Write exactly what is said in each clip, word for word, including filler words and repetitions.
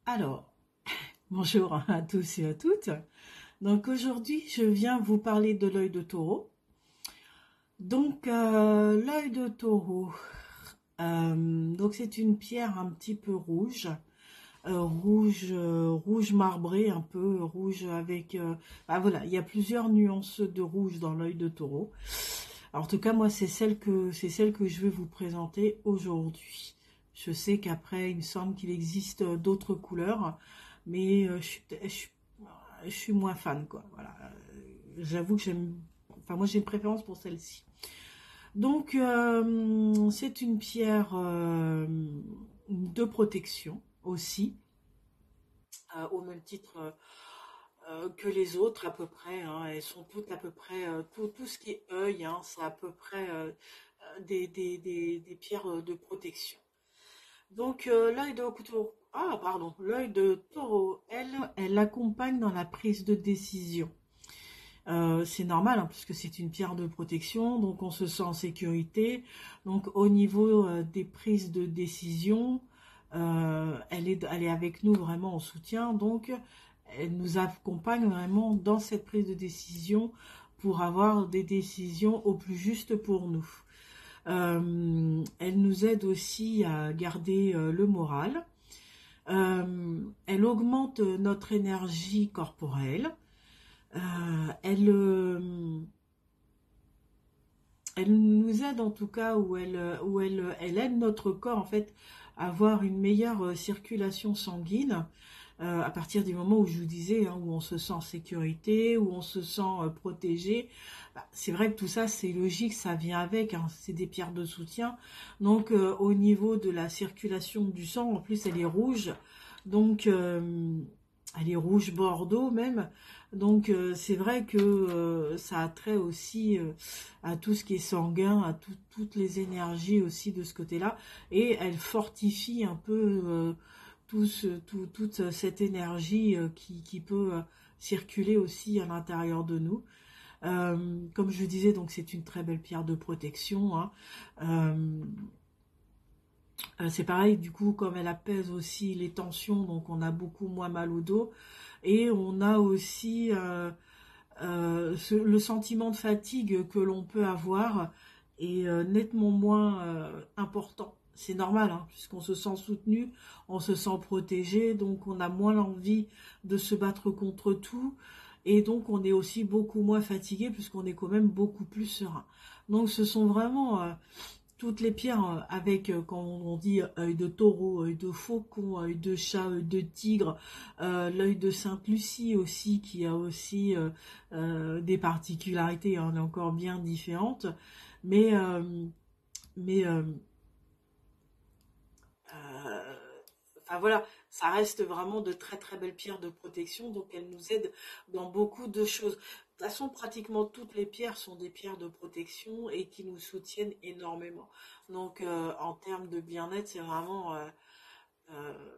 Alors, bonjour à tous et à toutes. Donc aujourd'hui, je viens vous parler de l'œil de taureau. Donc euh, l'œil de taureau, euh, donc c'est une pierre un petit peu rouge, euh, rouge, euh, rouge marbré, un peu rouge avec. Euh, bah voilà, il y a plusieurs nuances de rouge dans l'œil de taureau. Alors, en tout cas, moi, c'est celle que c'est celle que je vais vous présenter aujourd'hui. Je sais qu'après, il me semble qu'il existe d'autres couleurs, mais euh, je, suis, je, suis, je suis moins fan, quoi. Voilà. J'avoue que j'aime. Enfin, moi, j'ai une préférence pour celle-ci. Donc, euh, c'est une pierre euh, de protection aussi, euh, au même titre euh, que les autres à peu près. Hein. Elles sont toutes à peu près, euh, tout, tout ce qui est œil, hein, c'est à peu près euh, des, des, des, des pierres de protection. Donc euh, l'œil de taureau, ah pardon, l'œil de taureau, elle, elle accompagne dans la prise de décision. Euh, c'est normal hein, puisque c'est une pierre de protection, donc on se sent en sécurité. Donc au niveau euh, des prises de décision, euh, elle est, elle est avec nous vraiment en soutien. Donc elle nous accompagne vraiment dans cette prise de décision pour avoir des décisions au plus juste pour nous. Euh, elle nous aide aussi à garder euh, le moral. Euh, elle augmente notre énergie corporelle. Euh, elle, euh, elle nous aide en tout cas, où elle, où elle, elle aide notre corps en fait à avoir une meilleure circulation sanguine. Euh, à partir du moment où je vous disais, hein, où on se sent en sécurité, où on se sent euh, protégé, bah, c'est vrai que tout ça c'est logique, ça vient avec, hein, c'est des pierres de soutien. Donc euh, au niveau de la circulation du sang, en plus elle est rouge, donc euh, elle est rouge bordeaux même, donc euh, c'est vrai que euh, ça a trait aussi euh, à tout ce qui est sanguin, à tout, toutes les énergies aussi de ce côté-là, et elle fortifie un peu euh, tout ce, tout, toute cette énergie euh, qui, qui peut euh, circuler aussi à l'intérieur de nous. Euh, comme je disais, donc c'est une très belle pierre de protection. Hein. Euh, euh, c'est pareil, du coup, comme elle apaise aussi les tensions, donc on a beaucoup moins mal au dos. Et on a aussi euh, euh, ce, le sentiment de fatigue que l'on peut avoir est euh, nettement moins euh, important. C'est normal, hein, puisqu'on se sent soutenu, on se sent protégé, donc on a moins l'envie de se battre contre tout, et donc on est aussi beaucoup moins fatigué, puisqu'on est quand même beaucoup plus serein. Donc ce sont vraiment euh, toutes les pierres euh, avec, euh, quand on dit œil de taureau, œil de faucon, œil de chat, œil de tigre, euh, l'œil de Sainte-Lucie aussi, qui a aussi euh, euh, des particularités, hein, encore bien différentes. Mais, euh, mais euh, euh, enfin voilà, ça reste vraiment de très très belles pierres de protection, donc elles nous aident dans beaucoup de choses. De toute façon, pratiquement toutes les pierres sont des pierres de protection et qui nous soutiennent énormément. Donc euh, en termes de bien-être, c'est vraiment, euh, euh,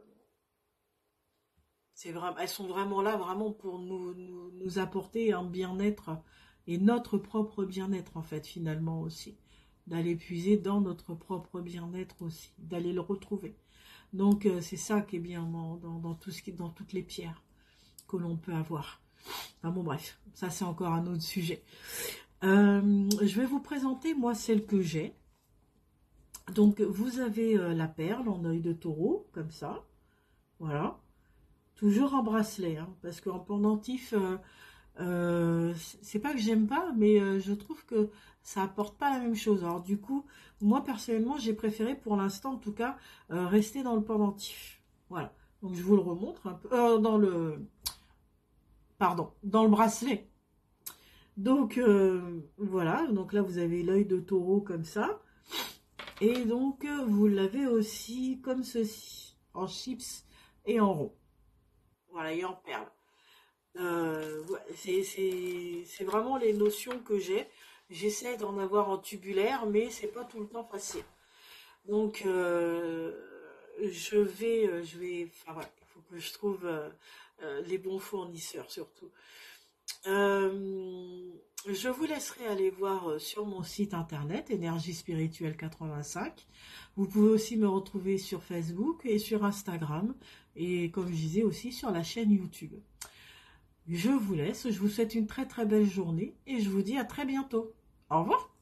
c'est vraiment, elles sont vraiment là, vraiment pour nous, nous, nous apporter un bien-être et notre propre bien-être en fait finalement aussi. D'aller puiser dans notre propre bien-être aussi, d'aller le retrouver. Donc euh, c'est ça qui est bien dans, dans, dans tout ce qui, dans toutes les pierres que l'on peut avoir. Enfin bon bref, ça c'est encore un autre sujet. Euh, je vais vous présenter moi celle que j'ai. Donc vous avez euh, la perle en œil de taureau, comme ça. Voilà. Toujours en bracelet, hein, parce qu'en pendentif, euh, euh, c'est pas que j'aime pas, mais euh, je trouve que ça apporte pas la même chose. Alors du coup, moi personnellement, j'ai préféré pour l'instant, en tout cas, euh, rester dans le pendentif. Voilà. Donc je vous le remontre un peu euh, dans le, pardon, dans le bracelet. Donc euh, voilà. Donc là, vous avez l'œil de taureau comme ça, et donc euh, vous l'avez aussi comme ceci, en chips et en rond. Voilà, et en perles. Euh, ouais, c'est c'est- c'est vraiment les notions que j'ai. J'essaie d'en avoir en tubulaire, mais c'est pas tout le temps facile. Donc, euh, je vais, euh, je vais, enfin voilà, il faut que je trouve euh, euh, les bons fournisseurs surtout. Euh, Je vous laisserai aller voir sur mon site internet Énergie Spirituelle quatre-vingt-cinq. Vous pouvez aussi me retrouver sur Facebook et sur Instagram. Et comme je disais aussi sur la chaîne YouTube. Je vous laisse, je vous souhaite une très très belle journée et je vous dis à très bientôt. Au revoir.